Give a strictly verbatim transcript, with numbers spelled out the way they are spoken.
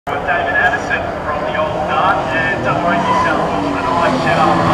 David Anderson from the old Dart, and don't worry yourself, an eye set up.